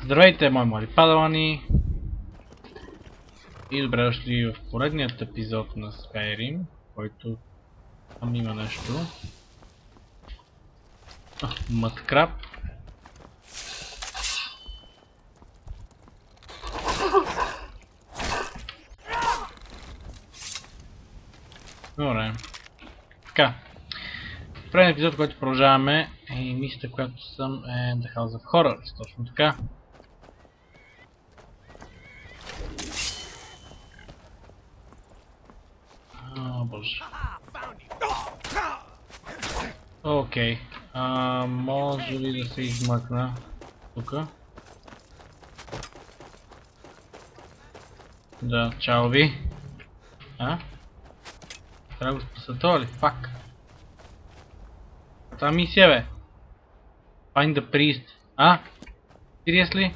Здравейте, мои мали падалани! И добре дошли в поредният епизод на Skyrim, който там има нещо. Мъдкраб. Добре. Така. В предния епизод, който продължаваме, и мисията, която съм е The House of Horrors. Точно така. О, боже. Окей. Може ли да се измъкна тука? Да, чао ви. Трябва да го спаса това ли? Фак. Това мисия, бе. Find the priest. Seriously?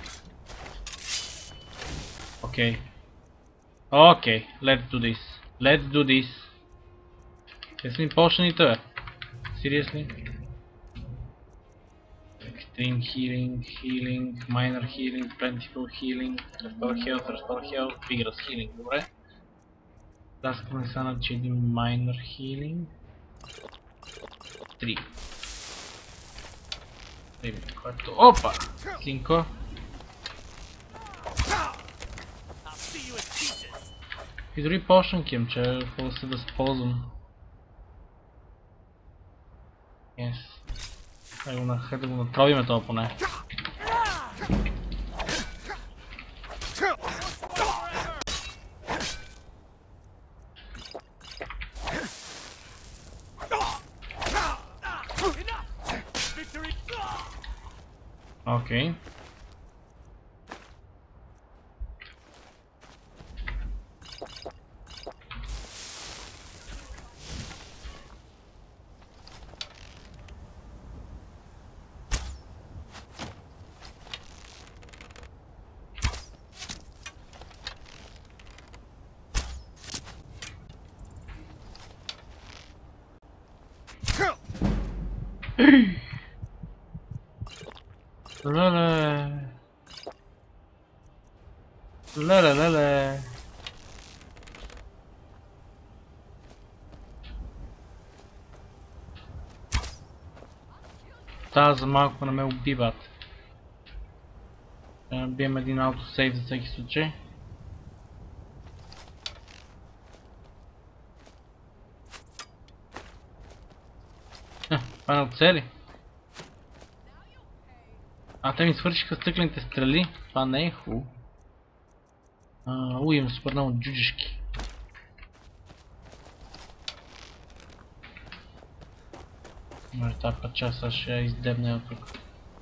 Okay. Okay, let's do this. Let's do this. Те са ми почнаните, бе. Seriously? Extreme healing, healing, minor healing, plentiful healing, restore health, vigorous healing. Добре. Таскаме не са че един minor healing. 3. Което... Опа! Синко. И дори почнанки им, че какво да се възползвам. Yes. Хайде да го натробиме това поне. Окей. Леле. Леле. Та за малко не ме убиват. Бием един аутосейв за всеки случай. Фанал цели. Те ми свършиха стъклените стрели. Това не е хубаво. Имам супер много джуджишки. Може тази пача сега ще я издебне от тук.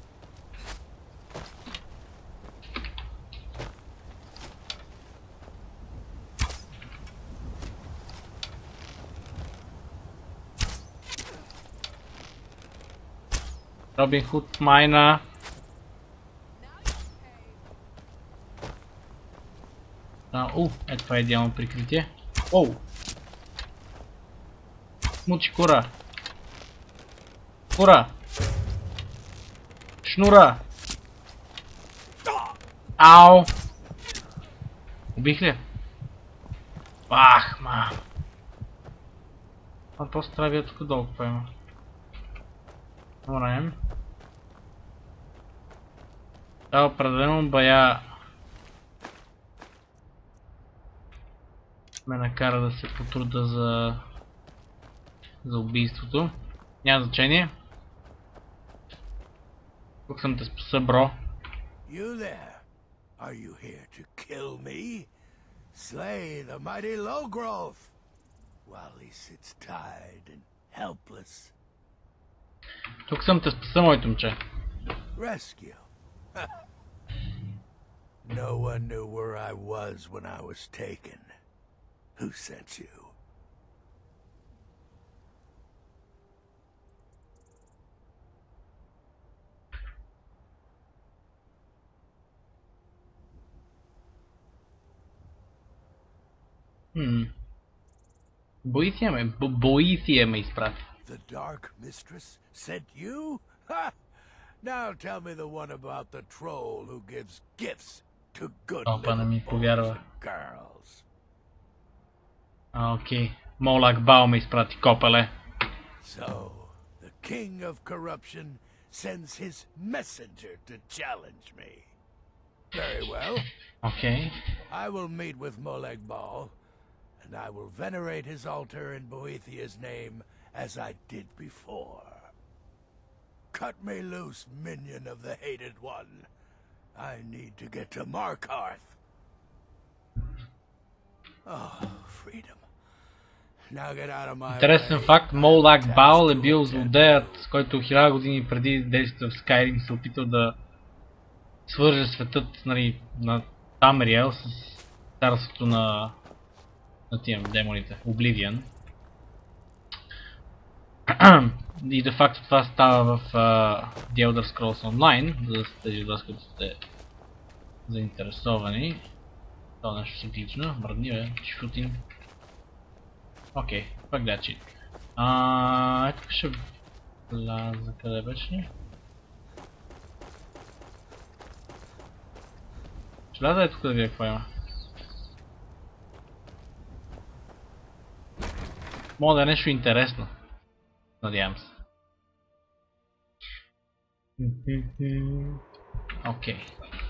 Робин Худ майна. Ето това е идеално прикритие. Мучи кура. Кура. Шнура. Ау. Убих ли? Просто трябва да тук долу какво има. Добре. Да, определено бая ме накара да се потруда за убийството. Няма значение. Тук съм те спаса, бро. You there? Are you here to kill me? Slay the mighty Logrove while he sits tied and helpless. Тук съм те спаса, моето момче. Rescue. No one knew where I was when I was taken. Who sent you? Боисия ме изпрати. The Dark Mistress sent you? Ha! Now tell me the one about the troll who gives gifts to good Опа, не little ми boys повярва. and girls. Окей. Молак Бао ме изпрати, копеле. So, the king of corruption sends his messenger to challenge me. Very well. Окей. I will meet with Molag Bal, and I will venerate his altar in Boethiah's name as I did before. Cut me loose, minion of the Hated One. I need to get to Markarth. Oh, freedom. Now get out of my Интересен way. факт, I have Молак tasks Баал е to бил attend злодеят, to. с който 1000 години преди действията в Skyrim се опитал да свърже светът, нали, на Тамриел с царството на тия демоните, Oblivion. И де факто това става в The Elder Scrolls Online, за тези от вас, които сте заинтересовани. Това нещо циклично, мръдни бе, шутинг. Окей, пак да чит. Ето ще вляза, къде беше? Ще вляза ето да видя какво има. Мога да е нещо интересно. Надявам се. Окей.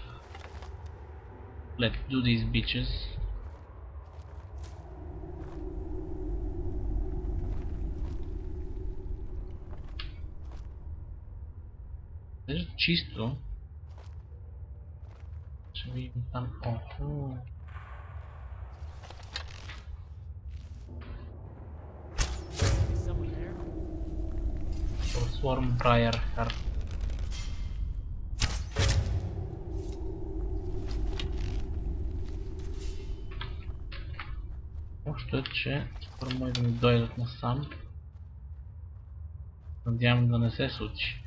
Let's do these bitches. Изглежда чисто. Ще видим там. Охо. Swarm Briar Heart. Още е, че скоро може да ми дойдат насам. Надявам да не се случи.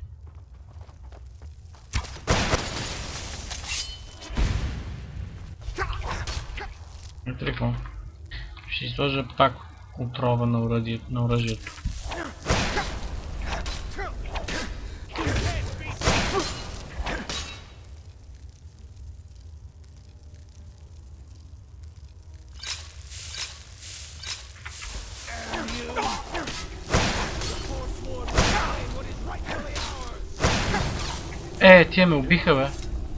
Ето ли какво? Ще сложа пак отрова на оръжието. Тия ме убиха, бе.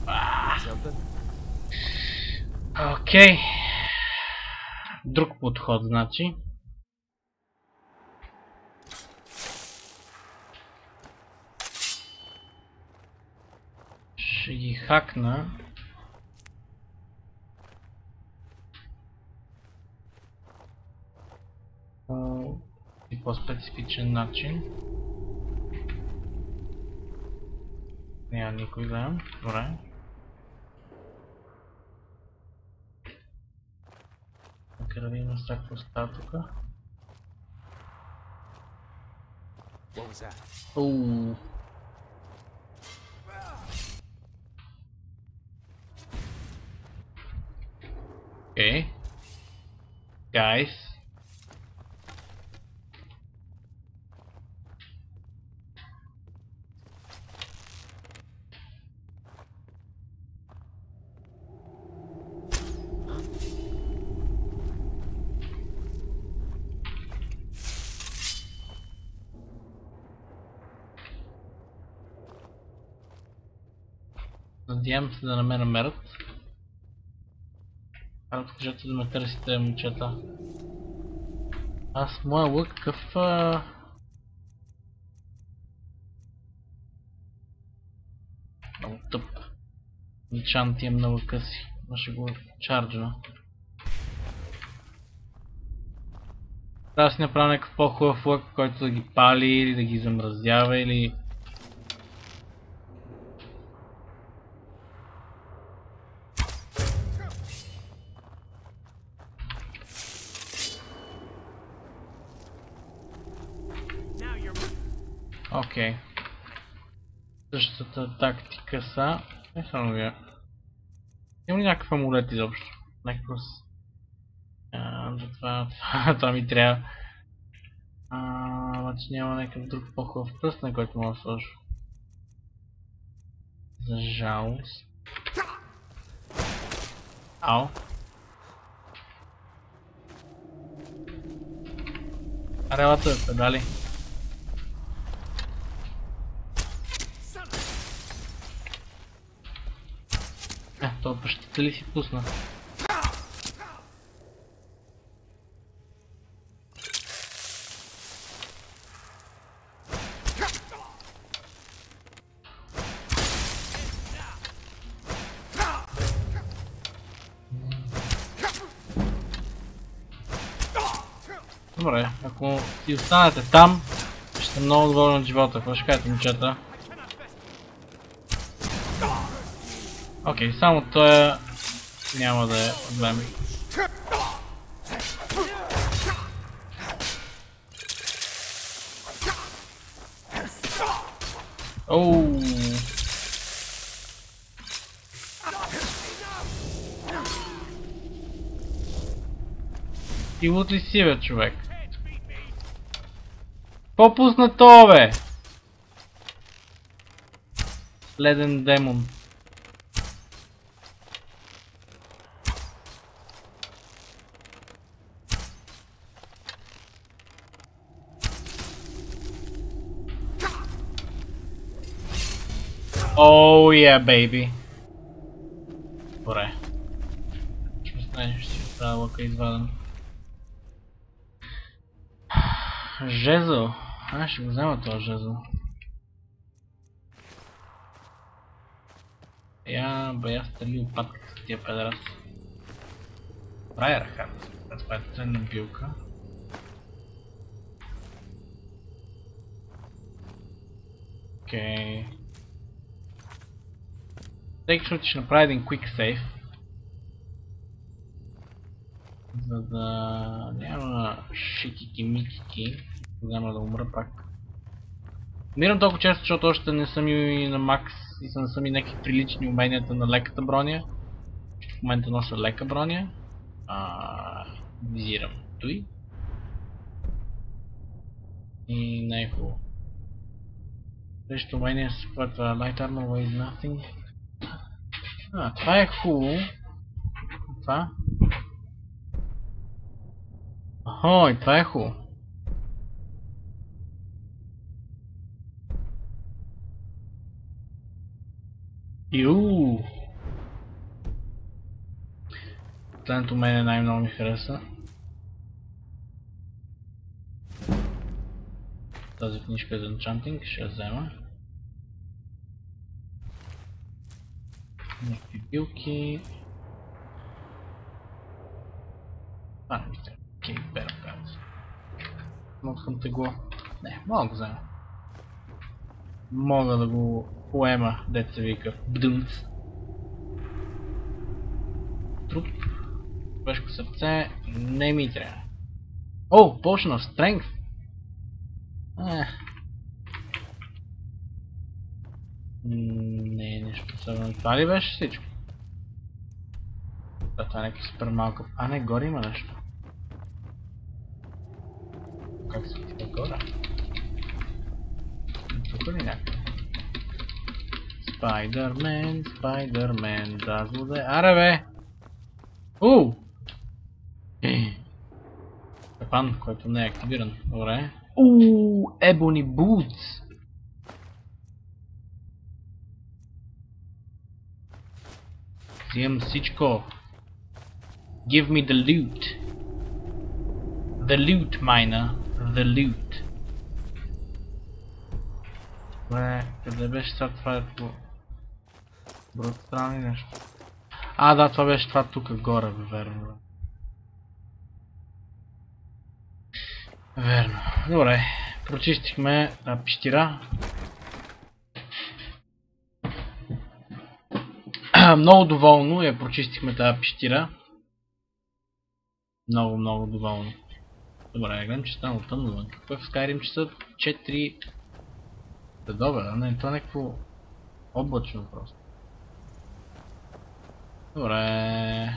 Окей. Друг подход, значи. Ще ги хакна. И по-специфичен начин. Няма никой гледам. Добре. Нека да видим сега какво става тука. Ооо. Окей. Guys. Надявам се да не ме намерят. Кажете да ме търсите, момчета. Аз моя лък какъв... Много тъп. Ничан имам на лъка си. Но ще го чарджва. Трябва да си направя някакъв по-хубав лък, който да ги пали или да ги замразява или... Окей. Същата тактика са... Не само вие. Има ли някакъв амулет изобщо? Някакъв... Това ми трябва. Обаче няма някакъв друг по-хубав пръст, на който мога да сложа. За жалост. Ау. Арелата е педали. То пащата ли си пусна? Добре, ако си останете там, ще съм много доволен от живота. Какво ще кажете, момчета? Окей, само той няма да е проблем. Оу. Ти лут ли си, бе, човек? По-пусна то, бе! Леден демон. Oh yeah, baby. Добре. Ще стане, ще си правя лъка изваден. Жезъл. Ще го взема този жезъл. Бая стали опатката с тия педрас. Правя ръхата. Това е ценна билка. Окей. Тъй като ще направя един quick save. За да няма шикики-микики. Няма да умра пак. Умирам толкова често, защото още не съм и на макс и не съм и някакви прилични уменията на леката броня. В момента нося лека броня. Визирам той. И не е хубаво. Следващото умение с това Light Armor weighs nothing. Това е хубаво. Това. Охой, това е хубаво. Иуу. Последното умение най-много ми хареса. Тази книжка за Enchanting ще я взема. Някакви билки. Не ми трябва. Окей, бера каза. Мога тегло. Не, мога да го взема. Мога да го поема, дет се вика. Бдунц. Труп. Човешко сърце. Не ми трябва. О, Potion of Strength. Не е нещо особено. Това ли беше всичко? Това е някакъв супер малко. Не, горе има нещо. Как се отива горе? Тук ли някакъв? Спайдърмен, да злоде. Аре бе! Капан, който не е активиран. Добре. Ebony Boots! Взимам всичко. Give me the loot. The loot, miner. The loot. Добре, къде беше сега това е по... Другата страна ли нещо? Да, това беше това тук горе, бе, верно. Верно. Добре, прочистихме пещера. Много доволно я прочистихме тази пещера. Много доволно. Добре, гледам, че стана тъмно вън. Какво е в Skyrim, че са 4... Добре, не, това е някакво облачно просто. Добре.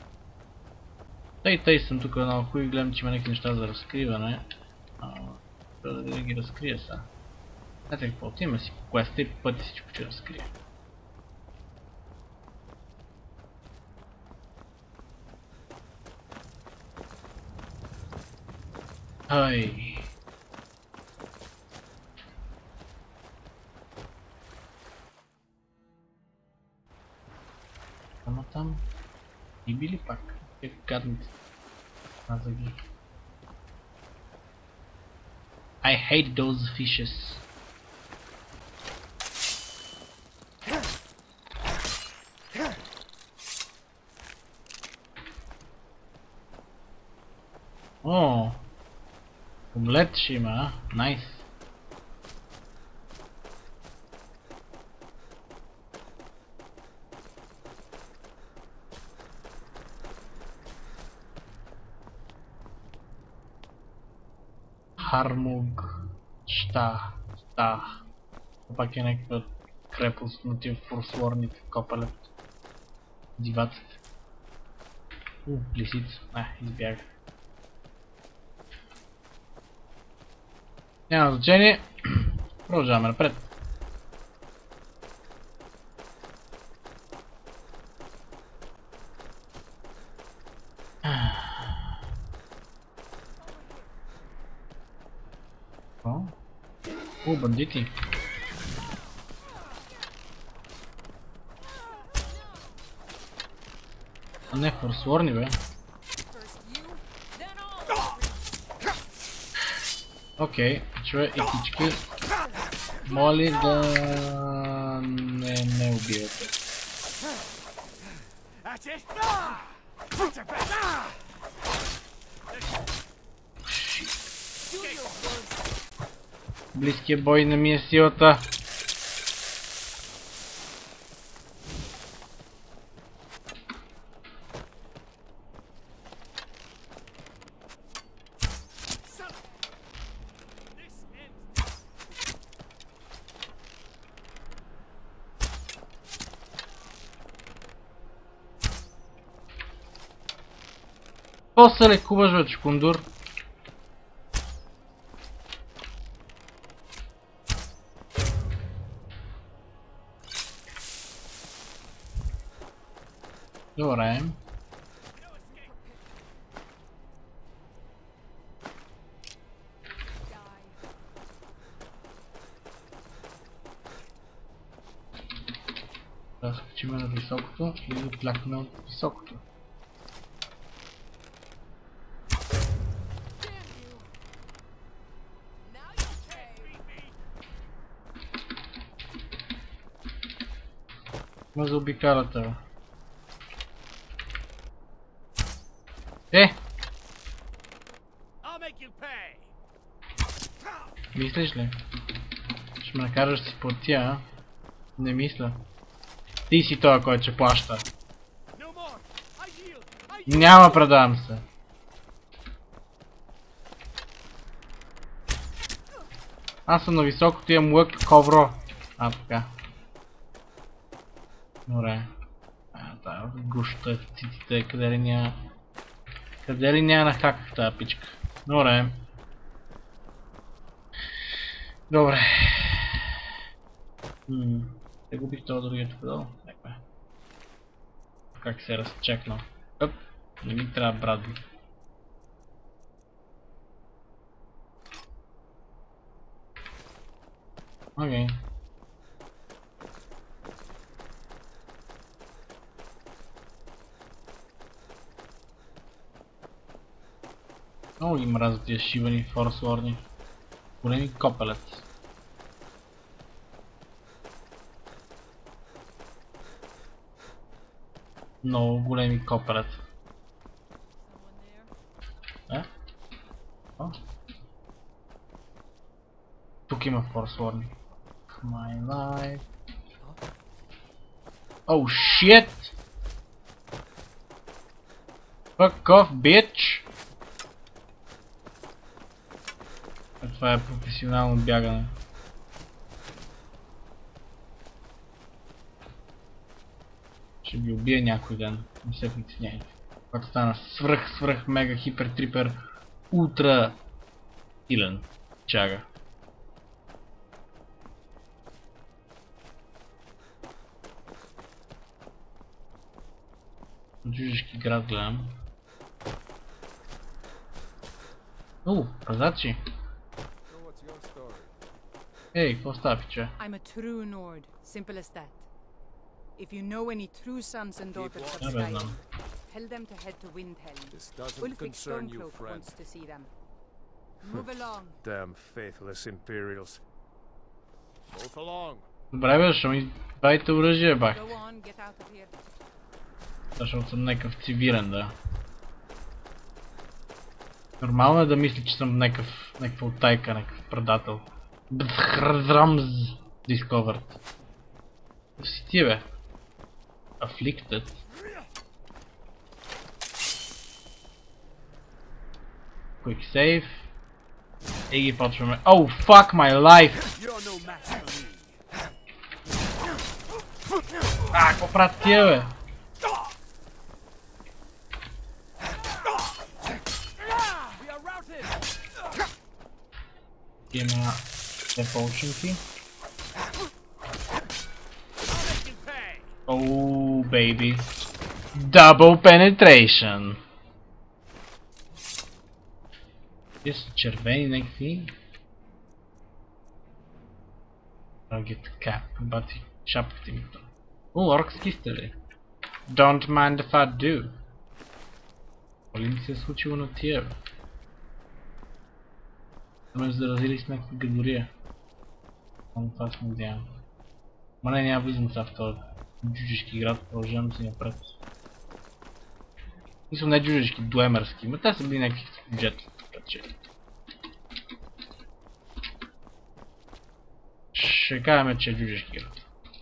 Тъй съм тук малко и гледам, че има някакви неща за разкриване. Трябва да ги разкрия сега. Знаете какво, отиваме си по квеста и по пътя всичко ще разкрия. Ай. Ама там и били пак. Е гадните. Назаги. I hate those fishes. О, омлет ще има, а? Найс. Хармуг. Шта. Пак е някаква крепост на тия форсворните копалет. Диваците. Лисица. Избяга. Няма значение. Продължаваме напред. О, бандити. А не, форсворни бе. Окей, чуе екички. Моли да не убивате. Близкия бой не ми е силата. Какво се лекуваш, бе, чукундур? Добре. Да скачим на високото и да плякаме от високото. Ма заобикалата, бе. Мислиш ли? Ще ме накараш да си платя, а? Не мисля. Ти си той, който ще плаща. Няма, предавам се. Аз съм на високото и имам лък ковро. Така. Добре. Тая гуща в циците, къде ли няма... Къде ли няма нахак в тази пичка? Добре. Добре. Те губих това другия тук долу. Как се е разчекнал. Оп, не ми трябва Брадли. Окей. Много ги мразят тия шибани форсворни. Големи копелец. Много големи копелец. Тук има форсворни. My life. Oh shit! Fuck off, bitch! Това е професионално бягане. Ще ви убия някой ден. Не се притесняйте. Когато стана свръх, мега, хипер, трипер, ултра силен чага. Джужешки град гледам. Пазачи. So what's your story? Ей, какво става, пиче? I'm a true Nord, simple as that. If you know any true sons and daughters of Ja, weiß Skyrim, man. tell them to head to Windhelm. This doesn't Ulfric concern you, Stormcloak friend. wants to see them. Move along. Damn faithless Imperials. Both along. Добре бе, защо ми дайте оръжие, бах? Go on, get out of here. Защото съм някакъв цивилен, да. Нормално е да мисли, че съм някаква оттайка, някакъв предател. Бзхрзрамз discovered. Да си ти, бе. Afflicted. Quick save. И ги почваме. Oh, fuck my life! You're no match for me. Какво правят тия, бе? We are routed. Има две полчинки. Oh, baby. Double penetration. Те са червени някакви. I'll get the cap. Бати шапката ми. Оркски сте ли? Don't mind if I do. Коли ми се е случило на тия, бе? Ме заразили с някаква гадория. Само това се надявам. Ма не, няма влизам сега в този джуджишки град, продължавам си напред. Мисля, не джуджишки, дуемерски, но те са били някакви бюджети. Ще кажем, че е джуджишки град.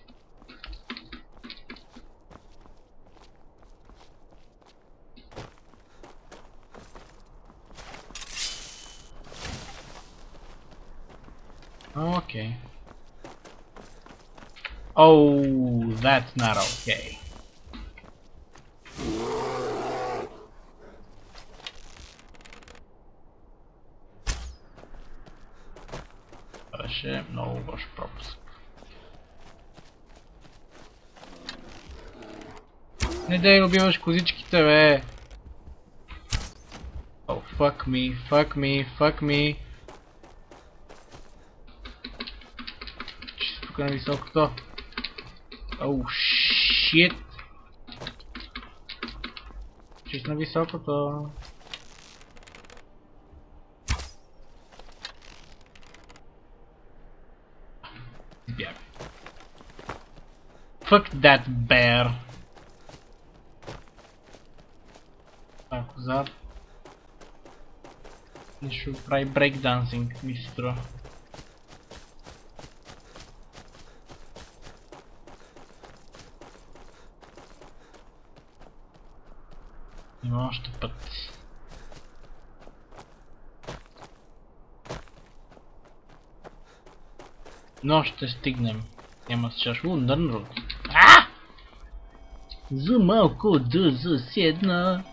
Okay. Oh, that's not okay. Беше много лош пропуск. Не дай убиваш козичките, бе! Oh, fuck me, fuck me, fuck me. Тук на високото. Oh, shit. Чист на високото. Бяга. Fuck that bear. Так, отзад. Нещо прави брейкдансинг, ми се струва. Има още път. Но ще стигнем. Няма с чаш Нърнруд. За малко да заседна.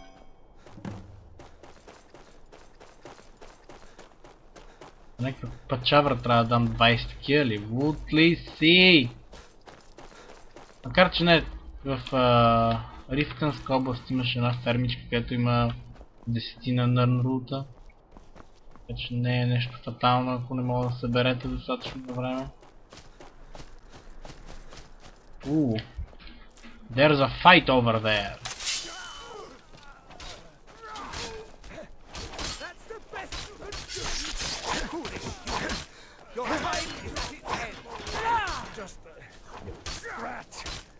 Някаква пачавра трябва да дам 20 кили. Вот ли си? Макар че не, в Рифтенска област имаше една фермичка, където има 10 Нърнрута. Така че не е нещо фатално, ако не мога да съберете достатъчно време. There's a fight over there. That's the best you can do. Your fight is at its end. Just a scratch.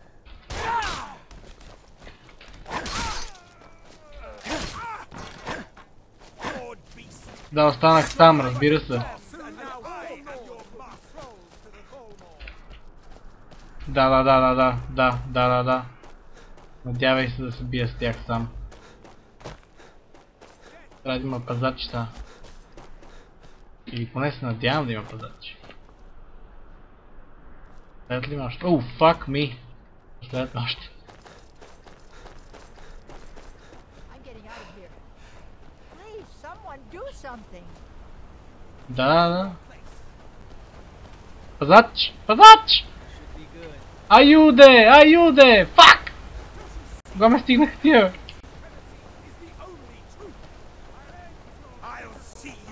Да, останах там, разбира се. Да. Надявай се да се бия с тях сам. Трябва да има пазачи са. Или поне се надявам да има пазачи. След ли има още? Oh, fuck me! След още. Да. Пазач! Аюде! Фак! Кога ме стигнаха тия? I'll see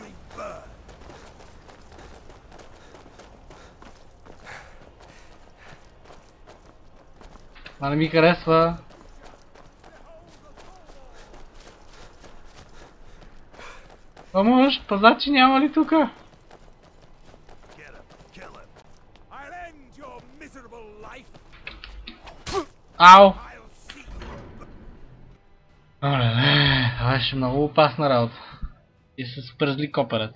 Това не ми харесва. Помощ, пазачи няма ли тука? Get him. Kill him. I'll end your miserable life. Ау! I'll see you. Оле, това беше много опасна работа. И са супер зли копърът.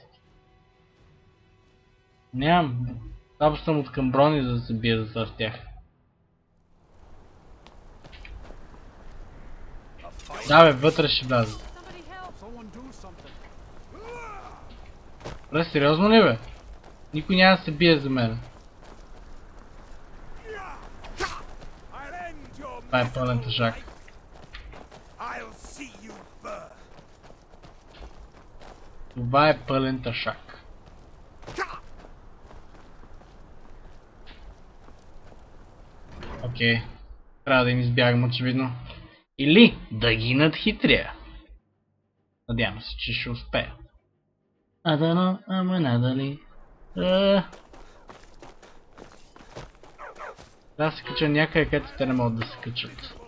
Нямам. Слабо съм от към брони, за да се бия за тях. Да бе, вътре ще вляза. Бре, сериозно ли бе? Никой няма да се бие за мен. I'll end your Това е пълен тъжак. I'll see you burn. Това е пълен тъжак. Окей. Трябва да им избягам очевидно. Или да ги надхитря. Надявам се, че ще успея. Адано, ама надали. Трябва да се кача някъде, където те не могат да се качат.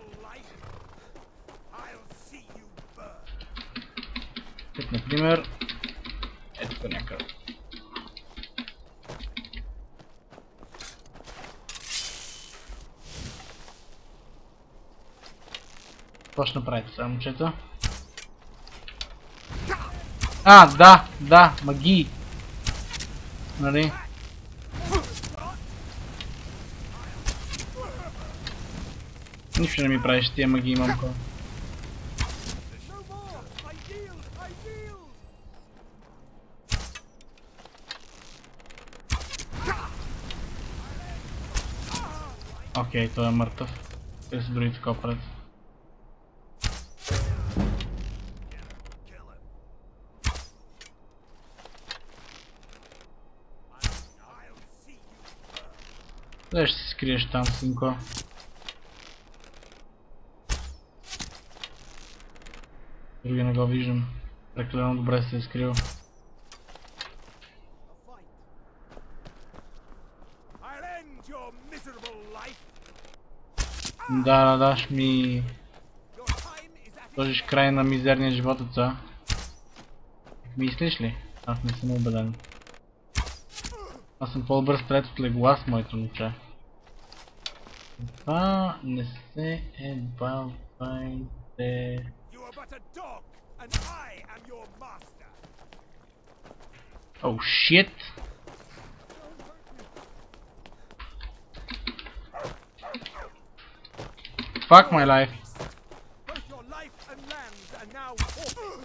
I'll see you burn. Тук, например, ето тук някъде. Какво ще направите сега, момчета? Да, магии. Нали? Нищо не ми правиш тия магии, мамко. No more. I yield. I yield. Окей, той е мъртъв. Те са другите копрат. Къде ще се скриеш там, синко? Други не го виждам. Прекалено добре се е скрил. I'll end your miserable life. Да, ще ми Your time is at its сложиш край на мизерния живот, отца. Мислиш ли? Аз не съм убеден. Аз съм по-добър стрет от Леголас, моето момче. Това не се бавайте. You are but a dog, and I am your master. Oh shit! Fuck my life. Both your life and lands are now forfeit.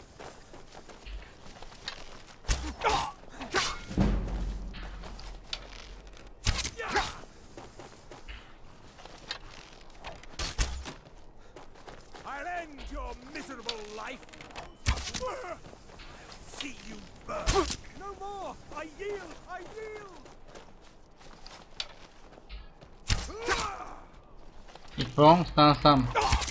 I'll end your miserable life. I'll see you burn. No more. I yield. I yield. И какво? Стана сам.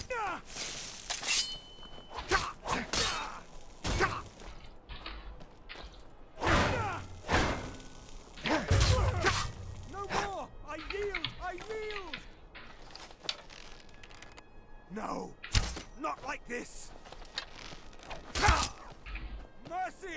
No more. I yield. I yield. No. Not like this. Mercy.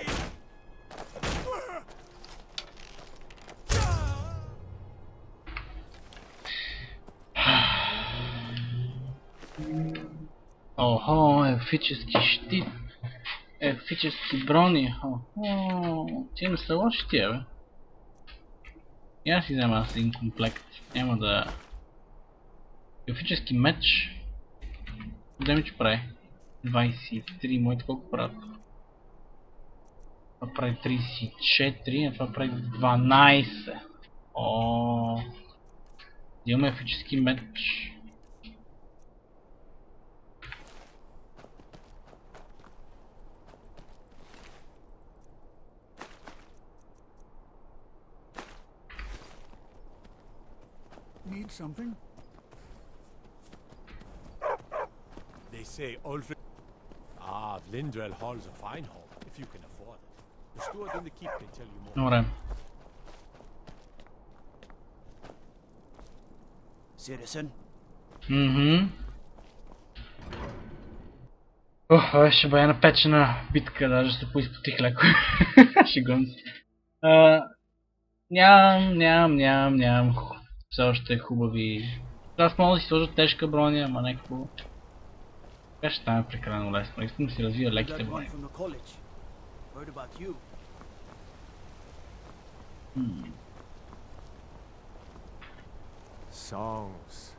Охо, ефически щит. Ефически брони. Охо, ти не са лоши тия, бе. И аз си взема аз един комплект. Няма да... Ефически меч. Демидж прави. 23, моите колко правят? Това прави 34, а това прави 12. О, имаме ефически меч. Need something? They say Ulfric. Ah, Vlindrel Hall's a fine hall, if you can afford it. The steward in the keep can tell you more. Добре. Citizen, Беше бая напечена битка, даже се поизпотих леко. Шегувам се. Нямам. Все още хубави. Аз мога да си сложа тежка броня, ама някакво... Така ще стане прекалено лесно. Искам да си развия леките брони. Songs.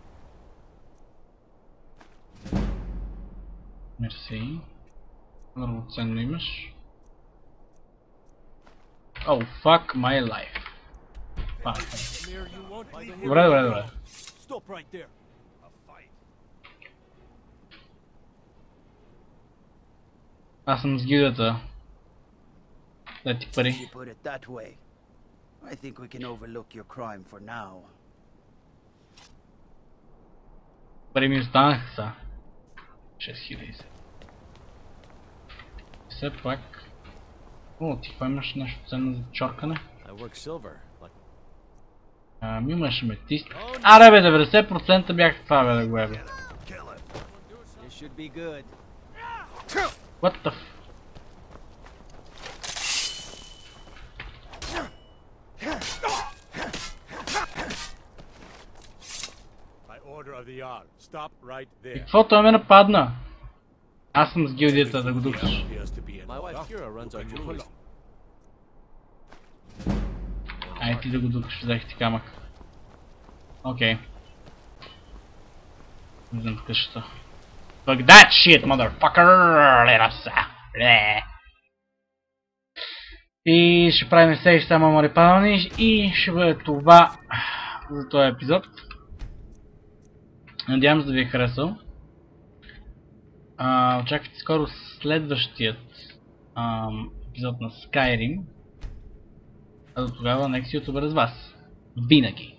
Мерси. Много ценно имаш. Oh, fuck my life. Добре. Stop right there. Аз съм с гилдията. Дай ти пари. You put it that way. I think we can overlook your crime for now. Пари ми останаха са. 6000. Все пак... О, ти това имаш нещо ценно за чоркане? I work silver, but Ами имаш аметист. Аре бе, 90% бях това бе да го ебе. This should be good. What the f... By order of the Jarl, stop right И there. какво той ме нападна? Аз съм с гилдията да го духаш. Appears to be an my wife order. Kira runs our jewelry. Ай ти да го духаш, взех ти камък. Окей. Влизам в къщата. Fuck that shit, motherfucker! Let us... И ще правим сейв само морепални и ще бъде това за този епизод. Надявам се да ви е харесал. Очаквайте скоро следващият епизод на Skyrim. А до тогава нека си ютубър с вас. Винаги.